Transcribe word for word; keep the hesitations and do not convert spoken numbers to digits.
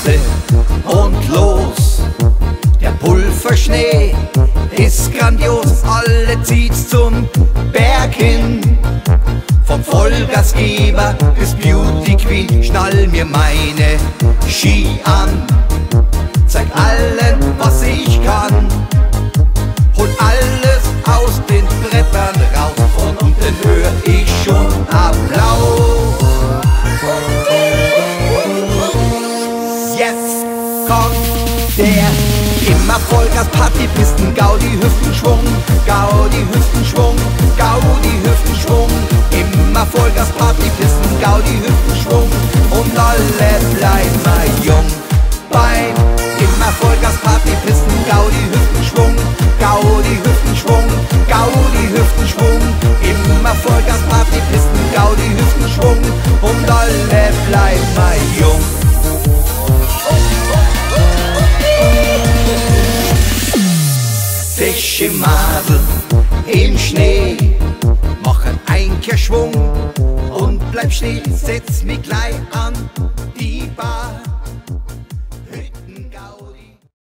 Piste und los. Der Pulverschnee ist grandios, alle zieht's zum Berg hin. Vom Vollgasgeber bis Beauty Queen, schnall mir meine Ski an. Zeig allen, was ich kann. Hol alles aus den Brettern raus, von unten hör ich schon Applaus. Jetzt kommt der immer Vollgas Partypisten, Gaudi Hüftenschwung, Gaudi Hüftenschwung, Gaudi Hüftenschwung. Immer Vollgas Partypisten, Gaudi Hüftenschwung und alle bleiben mal jung. Beim immer Vollgas Partypisten, Gaudi Hüftenschwung, Gaudi Hüftenschwung, Gaudi Hüftenschwung. Immer Vollgas Partypisten, Gaudi Hüftenschwung und alle bleiben mal jung. Fische Madel im Schnee machen Einkehrschwung und bleib stehen, setz mich gleich an die Bar.